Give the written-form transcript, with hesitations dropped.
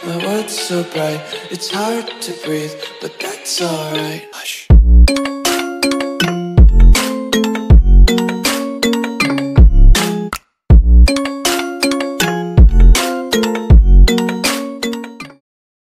My world's so bright, it's hard to breathe, but that's alright. Hush.